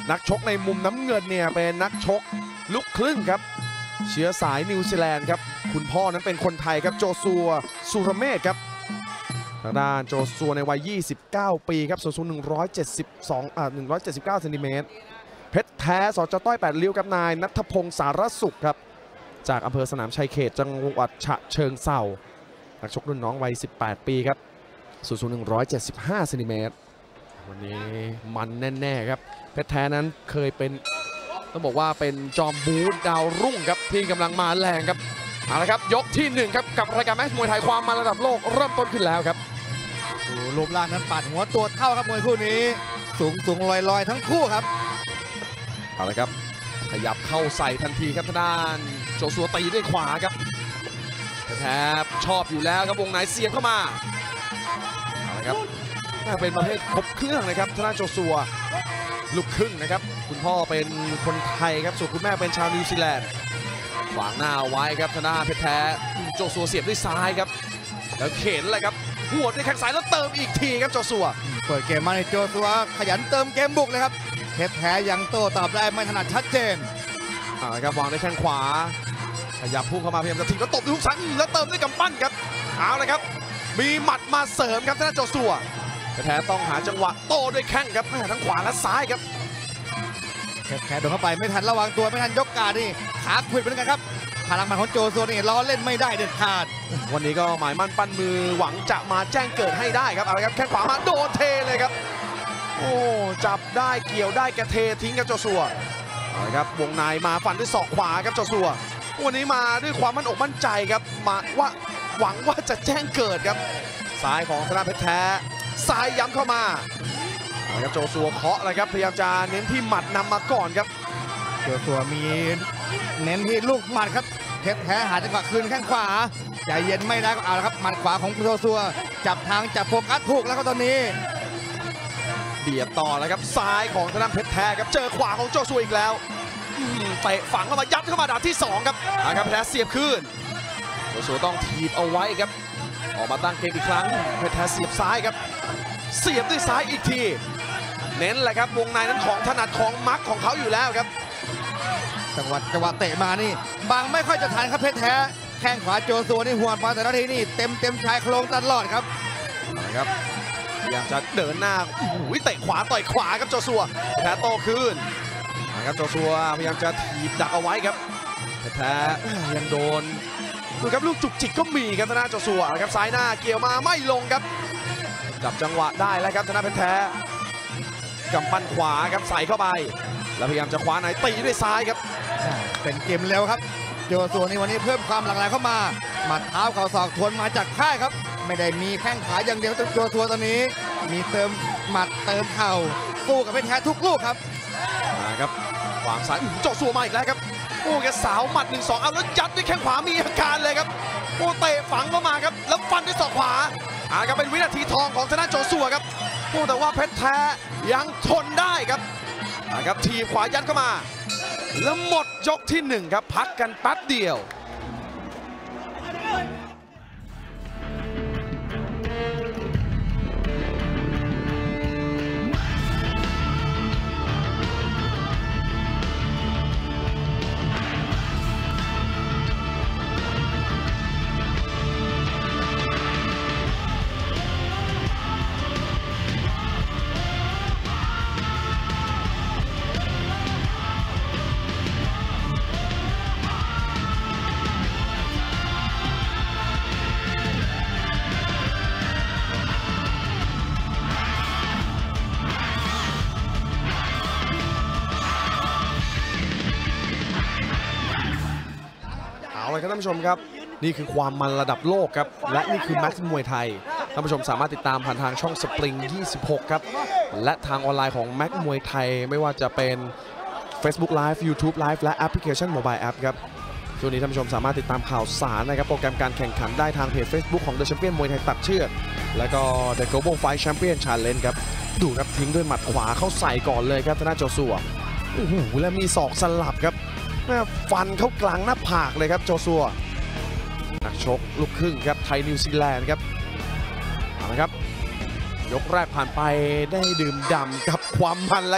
นักชกในมุมน้ำเงินเนี่ยเป็นนักชกลูกครึ่งครับเชื้อสายนิวซีแลนด์ครับคุณพ่อนั้นเป็นคนไทยครับโจซัวสุรเมธครับทางด้านโจซัวในวัย 29 ปีครับสูง179 เซนติเมตรเพชรแท้สจต้อย8ริ้วกับนายณัฐพงศ์สารสุขครับจากอำเภอสนามชัยเขตจังหวัดฉะเชิงเทรานักชกรุ่นน้องวัย 18 ปีครับสูง175 เซนติเมตรวันนี้มันแน่ๆครับเพชรแท้นั้นเคยเป็นต้องบอกว่าเป็นจอมบู๊ดาวรุ่งครับที่กำลังมาแรงครับเอาละครับยกที่1ครับกับรายการแมตช์มวยไทยความมันระดับโลกเริ่มต้นขึ้นแล้วครับรูปร่างนั้นปาดหัวตัวเท่าครับมวยคู่นี้สูงลอยทั้งคู่ครับเอาละครับขยับเข้าใส่ทันทีครับทางด้านโจซัวตีด้วยขวาครับแทบชอบอยู่แล้วครับวงในเสียบเข้ามาเอาละครับเป็นประเภทครบเครื่องนะครับทางด้านโจซัวลูกครึ่งนะครับคุณพ่อเป็นคนไทยครับส่วนคุณแม่เป็นชาวนิวซีแลนด์ขวางหน้าไว้ครับทางด้านเพชรแท้โจซัวเสียบด้วยซ้ายครับแล้วเข็นเลยครับหัวด้วยแข้งซ้ายแล้วเติมอีกทีครับโจซัวเปิดเกมมาในโจซัวขยันเติมเกมบุกเลยครับเพชรแท้ยังโต้ตอบได้ไม่ถนัดชัดเจนเอาละครับวางด้วยแข้งขวาขยับพุ่งเข้ามาพยายามจะถีบแล้วตบด้วยฮุกซ้ายแล้วเติมด้วยกำปั้นครับเอาละครับมีหมัดมาเสริมครับทางด้านโจซัวเพชรแท้ต้องหาจังหวะโต้ด้วยแข้งครับทั้งขวาและซ้ายครับเพชรแท้โดนเข้าไปไม่ทันระวังตัวไม่ทันยกการนี่ขาขวิดเหมือนกันครับพลังมันของโจซัวนี่ล้อเล่นไม่ได้เด็ดขาดวันนี้ก็หมายมั่นปั้นมือหวังจะมาแจ้งเกิดให้ได้ครับเอาละครับแข้งขวามาโดนเทเลยครับโอ้จับได้เกี่ยวได้แกเททิ้งครับโจซัวเอาละครับวงในมาฟันด้วยศอกขวาครับโจซัววันนี้มาด้วยความมั่นอกมั่นใจครับมาว่าหวังว่าจะแจ้งเกิดครับซ้ายของธนาเพชรแท้ซ้ายย้ำเข้ามาเอาละครับโจซัวเคาะเลยครับพยายามจะเน้นที่หมัดนำมาก่อนครับโจซัวมีเน้นที่ลูกหมัดครับเพชรแท้หาจังหวะคืนแข้งขวาใจเย็นไม่ได้ก็เอาละครับหมัดขวาของโจซัวจับทางจับโฟกัสถูกแล้วก็ตอนนี้เบียดต่อแล้วครับซ้ายของธนาเพชรแท้ครับเจอขวาของโจซัวอีกแล้วเตะฝังเข้ามายัดเข้ามาดาบที่2ครับนะครับเพชรแท้เสียบคืนโจซัวต้องถีบเอาไว้ครับออกมาตั้งเกมอีกครั้งเพชรแท้เสียบซ้ายครับเสียบด้วยซ้ายอีกทีเน้นแหละครับวงในนั้นของถนัดของมักของเขาอยู่แล้วครับจังหวะเตะมานี่บางไม่ค่อยจะทันครับเพชรแท้แข้งขวาโจซัวนี่หัวมาแต่ละทีนี่เต็มชายโครงตลอดครับนะครับพยายามจะเดินหน้าเตะขวาต่อยขวาครับโจซัวแท้โตคืนนะครับโจซัวพยายามจะถีบดักเอาไว้ครับแท้ยังโดนดูครับลูกจุกจิกก็มีครับธนาโจซัวครับซ้ายหน้าเกี่ยวมาไม่ลงครับจับจังหวะได้แล้วครับธนาเพชรแท้กำปั้นขวาครับใส่เข้าไปแล้วพยายามจะคว้าในตีด้วยซ้ายครับเป็นเกมเร็วครับโจซัวในวันนี้เพิ่มความหลากหลายเข้ามาหมัดเท้าเข่าศอกทวนมาจากค่ายครับไม่ได้มีแข้งขาอย่างเดียวโจซัวตอนนี้มีเติมหมัดเติมเข่าสู้กับเพชรแท้ทุกลูกครับครับขวางซ้ายโจซัวมาอีกแล้วครับโอ้แกสาวหมัด 1-2 เอาแล้วยัดด้วยแข้งขวามีอาการเลยครับโอ้เตะฝังเข้ามาครับแล้วฟันด้วยศอกขวาครับเป็นวินาทีทองของทางด้านโจซัวครับโอ้แต่ว่าเพชรแท้ยังทนได้ครับครับทีขวายัดเข้ามาแล้วหมดยกที่1ครับพักกันแป๊บเดียวครับท่านผู้ชมครับนี่คือความมันระดับโลกครับและนี่คือแม็กซ์มวยไทยท่านผู้ชมสามารถติดตามผ่านทางช่องสปริง26ครับและทางออนไลน์ของแม็กซ์มวยไทยไม่ว่าจะเป็น Facebook Live YouTube Live และแอปพลิเคชัน Mobile App ครับช่วงนี้ท่านผู้ชมสามารถติดตามข่าวสารนะครับโปรแกรมการแข่งขันได้ทางเพจ Facebook ของ The Champion มวยไทยตัดเชือกและก็ The Global Fight Champion Challenge ครับดูครับทิ้งด้วยหมัดขวาเข้าใส่ก่อนเลยครับทางด้านโจซัวโอ้โหแล้วมีศอกสลับครับฟันเข้ากลางหน้าผากเลยครับโจซัวนักชกลูกครึ่งครับไทยนิวซีแลนด์ครับเอาละครับยกแรกผ่านไปได้ดื่มด่ำกับความมันแล้วครับ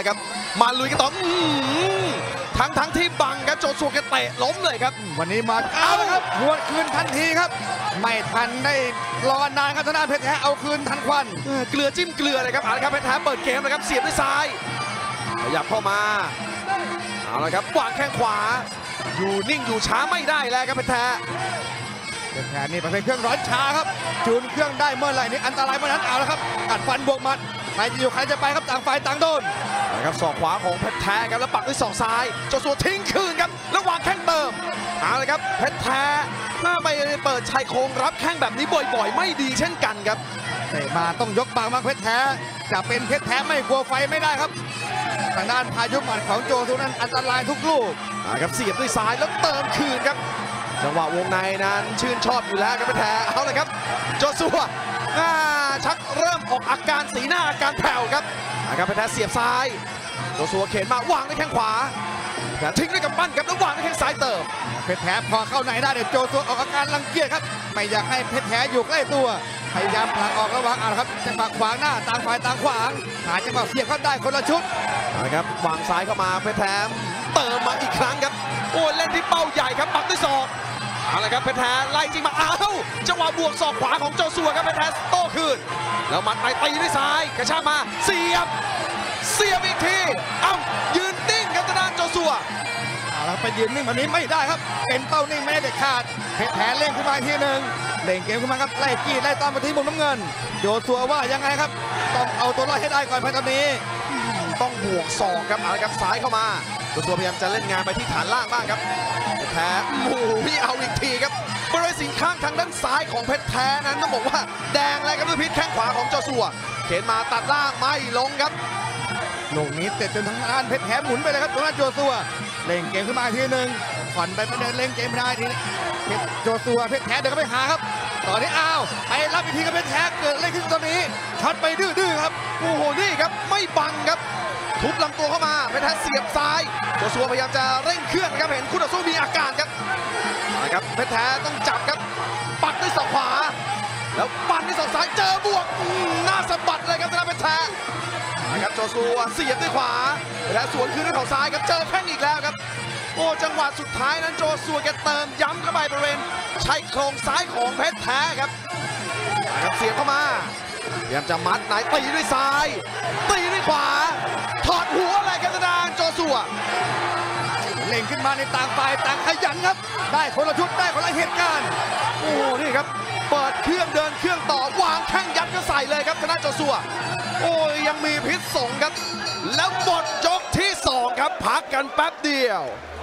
มาลุยกันต่อทั้งที่บังครับโจซัวแกเตะล้มเลยครับวันนี้มาเอาละครับหวดคืนทันทีครับไม่ทันได้รอนานครับทางด้านเพชรแท้เอาคืนทันควันเกลือจิ้มเกลือเลยครับเอาละครับเพชรแท้เปิดเกมนะครับเสียบด้วยซ้ายขยับเข้ามาเอาละครับวางแข้งขวาอยู่นิ่งอยู่ช้าไม่ได้แล้วครับเพชรแท้นี่ประเภทเครื่องร้อนช้าครับจูนเครื่องได้เมื่อไหร่นี่อันตรายเมื่อนั้นเอาละครับกัดฟันบวกหมัดใครจะอยู่ใครจะไปครับต่างฝ่ายต่างโดนนะครับศอกขวาของเพชรแท้ครับแล้วปักด้วยศอกซ้ายโจซัวทิ้งคืนครับแล้ววางแข้งเติมเอาละครับเพชรแท้ถ้าไปเปิดชายโครงรับแข้งแบบนี้บ่อยๆไม่ดีเช่นกันครับเตะมาต้องยกบางเพชรแท้จะเป็นเพชรแท้ไม่กลัวไฟไม่ได้ครับทางด้านพายุหมัดของโจซัวนั้นอันตรายทุกลูกครับเสียบด้วยซ้ายแล้วเติมคืนครับจังหวะวงในนั้นชื่นชอบอยู่แล้วครับเพชรแท้เอาเลยครับโจซัวชักเริ่มออกอาการสีหน้าอาการแผ่วครับนะครับเพชรแท้เสียบซ้ายโจซัวเข็นมาวางด้วยแข้งขวาทิ้งด้วยกำปั้นครับแล้ววางด้วยแข้งซ้ายเติมเพชรแท้พอเข้าในได้เดี๋ยวโจซัวออกอาการรังเกียจครับไม่อยากให้เพชรแท้อยู่ใกล้ตัวพยายามผลักออกระหว่างครับจังหวะขวางหน้าต่างฝ่ายต่างขวางหาจังหวะเสียบเข้าได้คนละชุดนะครับวางซ้ายเข้ามาเพชรแท้เติมมาอีกครั้งครับโอ้เล่นที่เป้าใหญ่ครับปักด้วยศอกเอาละครับเพชรแท้ไล่จริงมาจังหวะบวกศอกขวาของโจซัวครับเพชรแท้โต้คืนแล้วมัดไปตีด้วยซ้ายกระชากมาเสียบอีกทียืนนิ่งครับทางด้านโจซัวแล้วไปยืนนิ่งแบบนี้ไม่ได้ครับเป็นเป้านิ่งไม่ได้เด็ดขาดเพชรแท้เล่นขึ้นมาทีหนึ่งเล่นเกมขึ้นมาครับไล่จี้ไล่ตามมาที่มุมน้ำเงินโจซัวว่ายังไงครับต้องเอาตัวรอดให้ได้ก่อนตอนนี้ต้องบวกศอกครับเอาละครับซ้ายเข้ามาโจซัวพยายามจะเล่นงานไปที่ฐานล่างบ้างครับเพชรแท้พี่เอาอีกทีครับบริเวณสิงข้างทางด้านซ้ายของเพชรแท้นั้นต้องบอกว่าแดงเลยครับด้วยพิษแข้งขวาของโจซัวเข็นมาตัดล่างไม่ลงครับลูกนี้เตะจนทางด้านเพชรแท้หมุนไปเลยครับทางด้านโจซัวเล่นเกมขึ้นมาทีหนึ่งผ่อนไปเดินเล่นเกมไม่ได้ทีเพชรโจซัวเพชรแท้เดินเข้าไปหาครับตอนนี้ไปรับอีกทีกับเพชรแท้เกิดอะไรขึ้นตอนนี้ช็อตไปดื้อครับโอ้โหนี่ครับไม่บังครับทุบลำตัวเข้ามาเพชรแท้เสียบซ้ายโจซัวพยายามจะเร่งเครื่องนะครับเห็นคู่ต่อสู้มีอาการครับนะครับเพชรแท้ต้องจับครับปัดด้วยศอกขวาแล้วปั่นด้วยศอกซ้ายเจอบวกหน้าสะบัดเลยครับทางด้านเพชรแท้นะครับโจซัวเสียบด้วยขวาและสวนคืนด้วยเข่าซ้ายครับเจอแข้งอีกแล้วครับโอ้จังหวะสุดท้ายนั้นโจซัวแกเติมย้ำเข้าไปบริเวณชายโครงซ้ายของเพชรแท้ครับนะครับเสียบเข้ามาพยายามจะมัดไหนตีด้วยซ้ายตีด้วยขวาถอดหัวอะไรกันทางด้านโจซัวเล่งขึ้นมาในต่างฝ่ายต่างขยันครับได้คนละชุดได้คนละเหตุการณ์โอ้นี่ครับเปิดเครื่องเดินเครื่องต่อวางแข้งยัดก็ใส่เลยครับทางด้านโจซัวโอ้ยยังมีพิษสงครับแล้วหมดยกที่2ครับพักกันแป๊บเดียว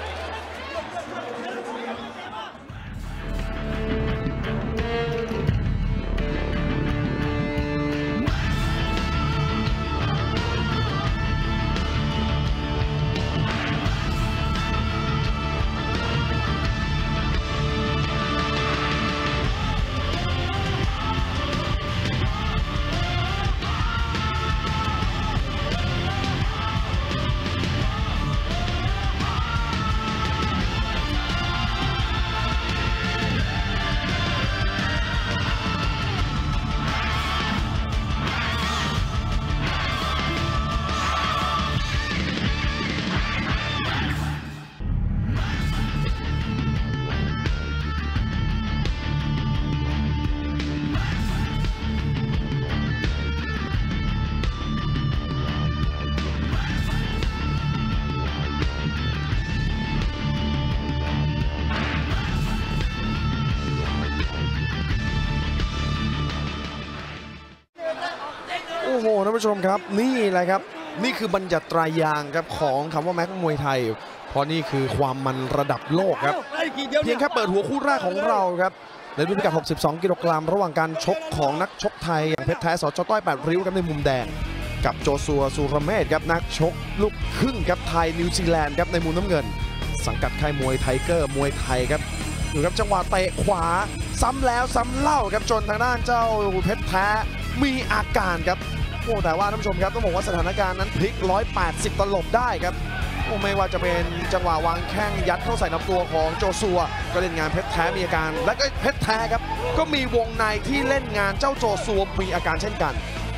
โอ้โหท่านผู้ชมครับนี่แหละครับนี่คือบรรยัตรายางครับของคำว่าแม็กมวยไทยเพราะนี่คือความมันระดับโลกครับเพียงแค่เปิดหัวคู่แรกของเราครับในรุ่นพิกัด62กิโลกรัมระหว่างการชกของนักชกไทยอย่างเพชรแท้สจ.ต้อย8ริ้วครับในมุมแดงกับโจซัวสุรเมธครับนักชกลูกครึ่งครับไทยนิวซีแลนด์ครับในมุมน้ำเงินสังกัดค่ายมวยไทเกอร์มวยไทยครับดูครับจังหวะเตะขวาซ้ำแล้วซ้ำเล่าครับจนทางด้านเจ้าเพชรแท้มีอาการครับโอ้แต่ว่าท่านผู้ชมครับต้องบอกว่าสถานการณ์นั้นพลิก180ตลบได้ครับโอ้ไม่ว่าจะเป็นจังหวะวางแข้งยัดเข้าใส่ลำตัวของโจซัวก็เล่นงานเพชรแท้มีอาการและก็เพชรแท้ครับก็มีวงในที่เล่นงานเจ้าโจซัวมีอาการเช่นกัน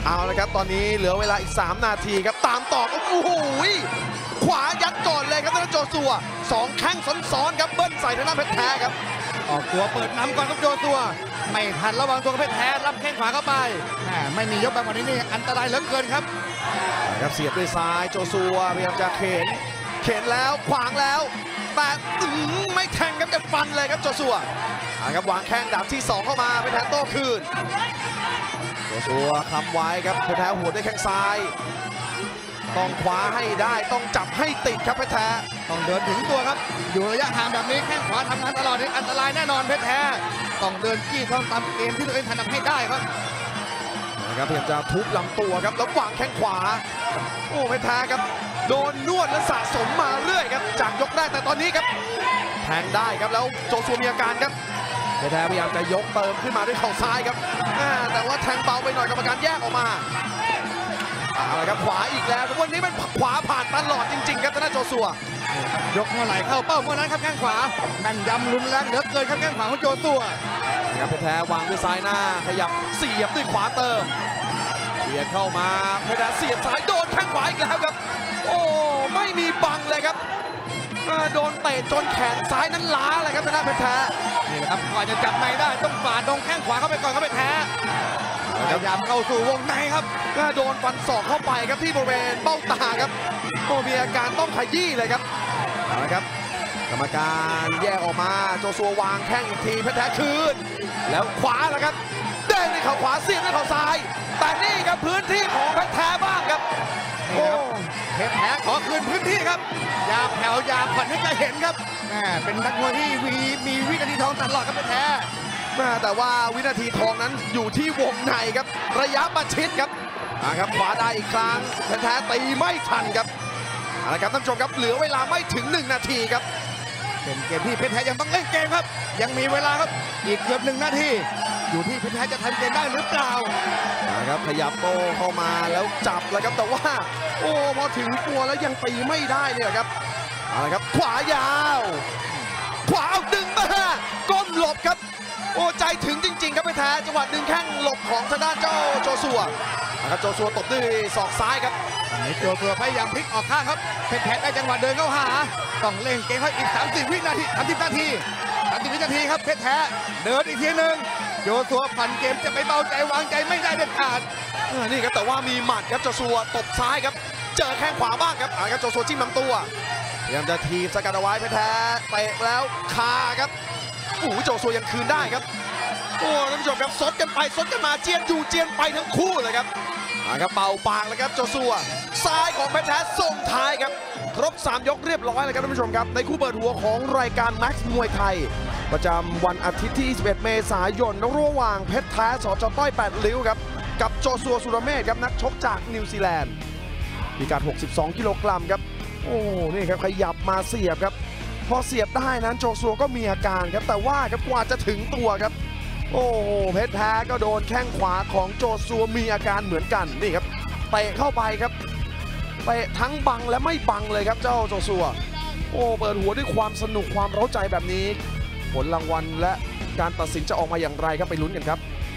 เอาละครับตอนนี้เหลือเวลาอีก3นาทีครับตามต่อโอ้โหขวายัดก่อนเลยครับทางด้านโจซัว2แข้งซ้อนๆครับเบิ้ลใส่ทางด้านเพชรแท้ครับออกตัวเปิดนำก่อนครับโจซัวไม่ทันระวังตัวกับเพชรแท้รับแข้งขวาเข้าไปไม่มียกแบบนี้นี่อันตรายเหลือเกินครับครับเสียบด้วยซ้ายโจซัวพยายามจะเข็นแล้วขวางแล้วแต่ไม่แทงครับจะฟันเลยครับโจซัวครับวางแข้งดาบที่2เข้ามาเพชรแท้โต้คืนโจซัวคำไว้ครับเพชรแท้หัวด้วยแข้งซ้ายต้องคว้าให้ได้ต้องจับให้ติดครับเพชรแท้ต้องเดินถึงตัวครับอยู่ระยะห่างแบบนี้แข้งขวาทำงานตลอดนี่อันตรายแน่นอนเพชรแท้ต้องเดินจี้ต้องตามเกมที่ตัวเองถนัดให้ได้ครับนะครับพยายามจะทุบลำตัวครับแล้ววางแข้งขวาโอ้เพชรแท้ครับโดนนวดและสะสมมาเรื่อยครับจากยกแรกแต่ตอนนี้ครับแทงได้ครับแล้วโจซัวมีอาการครับเพชรแท้พยายามจะยกเติมขึ้นมาด้วยเข่าซ้ายครับแต่ว่าแทงเบาไปหน่อยกรรมการแยกออกมาเอาละครับขวาอีกแล้ววันนี้เป็นขวาผ่านตลอดจริงๆครับทางด้านโจซัวยกเมื่อไหร่เข้าเป้าเมื่อนั้นครับแข้งขวาแม่นยำรุนแรงเหลือเกินครับแข้งขวาของโจซัวนะครับเพชรแท้วางด้วยซ้ายหน้าขยับเสียบด้วยขวาเติมเบียดเข้ามาเพชรแท้เสียบซ้ายโดนแข้งขวาอีกแล้วครับโอ้ไม่มีบังเลยครับโดนเตะจนแขนซ้ายนั้นล้าเลยครับทางด้านเพชรแท้นี่แหละครับก่อนจะจับในได้ต้องฝ่าดงแข้งขวาเข้าไปก่อนครับเพชรแท้พยายามเข้าสู่วงในครับโดนฟันศอกเข้าไปครับที่บริเวณเบ้าตาครับโอ้มีอาการต้องขยี้เลยครับเอาละครับกรรมการแยกออกมาโจซัววางแข้งอีกทีเพชรแท้คืนแล้วขวาแล้วครับเด้งด้วยเข่าขวาเสียบด้วยเข่าซ้ายแต่นี่ครับพื้นที่ของเพชรแท้บ้างครับโอ้เพชรแท้ขอคืนพื้นที่ครับอย่าแผ่วอย่าผ่อนให้จะเห็นครับเป็นนักมวยที่มีวินาทีทองตลอดครับเพชรแท้แต่ว่าวินาทีทองนั้นอยู่ที่วงในครับระยะประชิดครับครับขวาได้อีกครั้งเพชรแท้ตีไม่ทันครับเอาละครับท่านผู้ชมครับเหลือเวลาไม่ถึง1นาทีครับเป็นเกมที่เพชรแท้ยังต้องเล่นเกมครับยังมีเวลาครับอีกเกือบ1นาทีอยู่ที่เพชรแท้จะทำเกมได้หรือเปล่านะครับขยับโต้เข้ามาแล้วจับแล้วครับแต่ว่าโอ้พอถึงตัวแล้วยังตีไม่ได้เนี่ยครับเอาละครับขวายาวขวาเอาดึงมาก้มหลบครับโอ้ใจถึงจริงๆครับเพชรแท้จังหวะดึงแข้งหลบของทางด้านเจ้าโจซัวนะครับโจซัวตบด้วยศอกซ้ายครับโจซัวพยายามพลิกออกข้างครับเพชรแท้ได้จังหวะเดินเข้าหาต้องเล่นเกมให้อีก30วินาที30นาทีครับเพชรแท้เดินอีกทีหนึ่งโจซัวผ่านเกมจะไปเบาใจวางใจไม่ได้เด็ดขาดนี่ครับแต่ว่ามีหมัดครับโจซัวตบซ้ายครับเจอแข้งขวาบ้างครับครับโจซัวจิ้มลำตัวพยายามจะทีบสกัดเอาไว้เพชรแท้เตะแล้วคาครับโอ้โหโจซัวยังคืนได้ครับโอ้ท่านผู้ชมครับซดกันไปซดกันมาเจียนอยู่เจียนไปทั้งคู่เลยครับครับเป่าปากเลยครับโจซัวซ้ายของเพชรแท้ส่งท้ายครับครบ3ยกเรียบร้อยเลยครับท่านผู้ชมครับในคู่เปิดหัวของรายการแม็กซ์มวยไทยประจำวันอาทิตย์ที่21เมษายนระหว่างเพชรแท้สจต้อย8ริ้วครับกับโจซัวสุรเมธครับนักชกจากนิวซีแลนด์พิกัด62กิโลกรัมครับโอ้นี่ครับขยับมาเสียบครับพอเสียบได้นั้นโจซัวก็มีอาการครับแต่ว่าครับกว่าจะถึงตัวครับโอ้เพชรแท้ก็โดนแข้งขวาของโจซัวมีอาการเหมือนกันนี่ครับเตะเข้าไปครับเตะทั้งบังและไม่บังเลยครับเจ้าโจซัวโอ้เปิดหัวด้วยความสนุกความเร้าใจแบบนี้ผลรางวัลและการตัดสินจะออกมาอย่างไรครับไปลุ้นกันครับ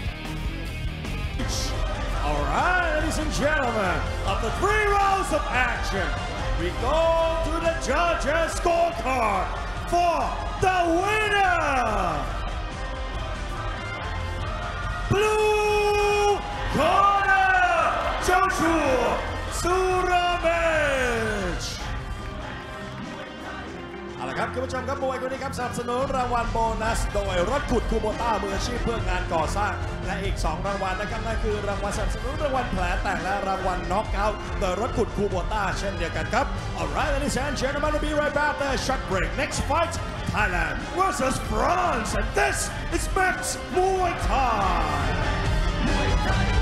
All right, ladies and gentlemen, after 3 rounds of action, we go to the judges' scorecard for the winner. Blue corner, Joshua Suramej. เอาละครับคุณผู้ชมครับมวยคู่นี้ครับสนับสนุนรางวัลโบนัสโดยรถขุดคูโบต้ามืออาชีพเพื่องานก่อสร้างและอีก2รางวัลนะครับนั่นคือรางวัลสนับสนุนรางวัลแผลแตกและรางวัลน็อกเอาท์โดยรถขุดคูโบต้าเช่นเดียวกันครับ Alright ladies and gentlemen, we'll be right back. The shot break. Next fight, Thailand versus France, and this is Max Muay Thai.